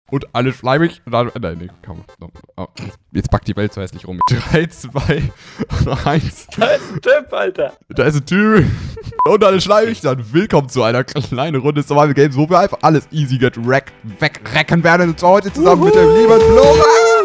Und alle schleimig. Und dann, nein, nee, komm. Oh, jetzt packt die Welt so hässlich rum. 3, 2, 1. Da ist ein Typ, Alter. Da ist ein Typ. Und alle schleimig. Dann willkommen zu einer kleinen Runde Survival Games, wo wir einfach alles easy wegrecken werden. Und heute zusammen mit dem lieben Flora.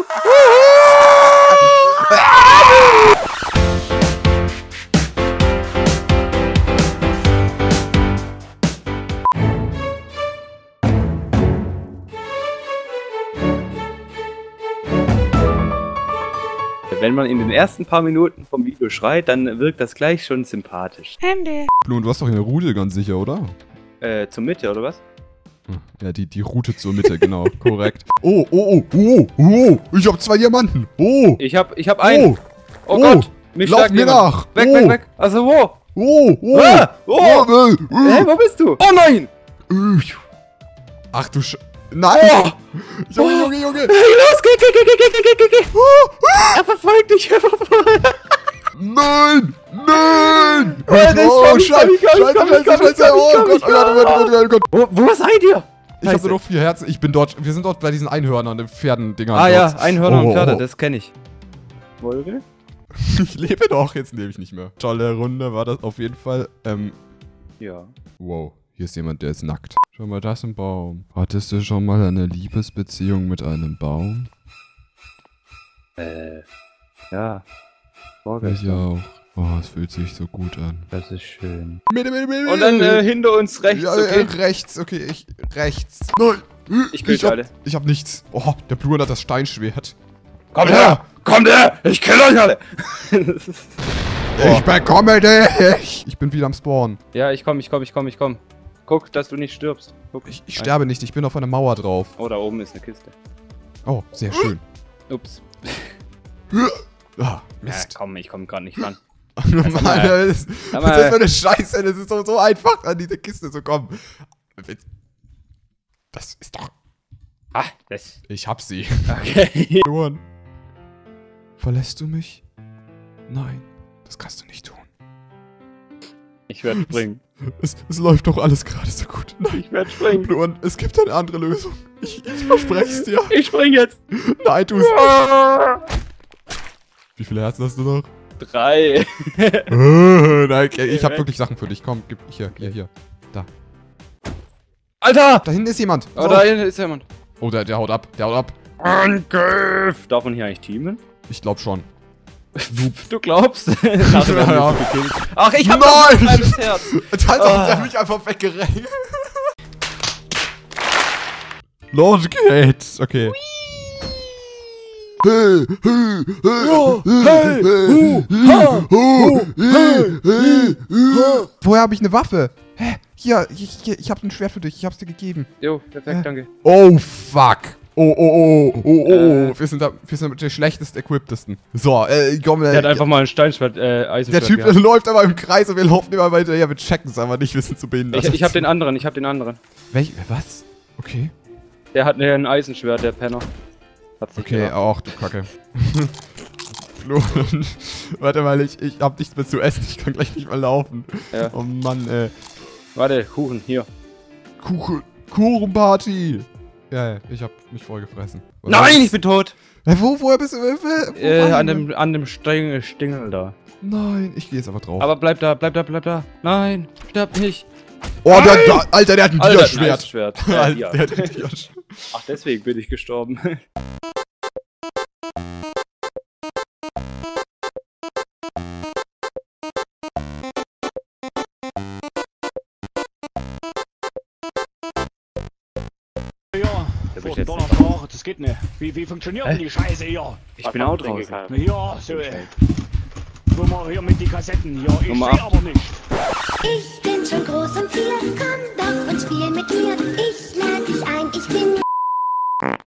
Wenn man in den ersten paar Minuten vom Video schreit, dann wirkt das gleich schon sympathisch. Blue, du hast doch eine Rudel ganz sicher, oder? Zur Mitte, oder was? Ja, die Route zur Mitte, genau, korrekt. Oh, ich hab 2 Diamanten. Oh. Ich hab einen. Oh Gott, mich lauf schlagt mir jemand. nach. Weg. Also wo? Oh. Hä, wo bist du? Oh nein! Ach du Nein! Oh. Junge! Hey, los, geh! Er verfolgt dich, Nein! Oh, Scheiße! Oh Gott! Wo seid ihr? Ich hab nur noch 4 Herzen. Wir sind dort bei diesen Einhörnern, den Pferdendingern. Ah ja, Einhörner und Pferde, das kenne ich. Wolke? Ich lebe doch, jetzt lebe ich nicht mehr. Tolle Runde war das auf jeden Fall. Ja. Wow, hier ist jemand, der ist nackt. Schau mal, das ist ein Baum. Hattest du schon mal eine Liebesbeziehung mit einem Baum? Ja. Ich auch. Oh, es fühlt sich so gut an. Das ist schön. Mitte. Und dann hinter uns rechts, ja, okay? Rechts, okay, rechts. Nein! Ich kill alle. Ich hab nichts. Oh, der Blue hat das Steinschwert. Kommt her! Ich kill euch alle! Ich bekomme dich! Ich bin wieder am Spawn. Ja, ich komm. Guck, dass du nicht stirbst. Guck. Ich sterbe nicht, ich bin auf einer Mauer drauf. Oh, da oben ist eine Kiste. Oh, sehr schön. Ups. Ah, Mist. Ja, komm, ich komm grad nicht ran. Mann, das ist so eine Scheiße, das ist so einfach, an diese Kiste zu kommen. Das ist doch... Ah, das... Ich hab sie. Okay. Luan, verlässt du mich? Nein, das kannst du nicht tun. Ich werde springen. Es läuft doch alles gerade so gut. Nein, ich werde springen. Luan, es gibt eine andere Lösung. Ich verspreche es dir. Ich spring jetzt. Nein, tu es nicht. Wie viele Herzen hast du noch? 3. Nein, ich hab wirklich Sachen für dich. Komm, gib hier. Da. Alter! Da hinten ist jemand. Oh, da hinten ist jemand. Oh, der haut ab. Angriff! Darf man hier eigentlich teamen? Ich glaub schon. Du glaubst? Ja. Ach, ich hab noch ein kleines Herz. Jetzt hat der mich einfach weggerenkt. Los geht's. Okay. Woher habe ich eine Waffe? Hä? Hier, ich habe ein Schwert für dich. Ich hab's dir gegeben. Jo, perfekt, danke. Oh, fuck. Oh. Wir sind die schlechtest equiptesten. So, komm. Der hat einfach mal ein Steinschwert, Eisenschwert. Der Typ läuft aber im Kreis und wir laufen immer weiter. Ja, wir checken es aber nicht, wir sind zu behindert. Ich hab den anderen. Was? Okay. Der hat ein Eisenschwert, der Penner. Okay, auch du Kacke. Flo, warte mal, ich hab nichts mehr zu essen, ich kann gleich nicht mehr laufen. Ja. Oh Mann, Warte, Kuchen, hier. Kuchenparty! Ja, ich hab mich voll gefressen. Nein, ich bin tot! Woher bist du? An dem Stängel da. Nein, ich gehe jetzt einfach drauf. Aber bleib da. Nein, sterb nicht. Oh, Alter, der hat ein Dia-Schwert. Der hat ein Dia-Schwert. Ach, deswegen bin ich gestorben. Das geht nicht. Wie funktioniert denn die Scheiße hier? Ich bin auch draußen. Ja, so. Guck mal hier mit die Kassetten hier. Ich seh aber nicht. Ich bin schon groß und viel, komm doch und spiel mit mir. Ich lerne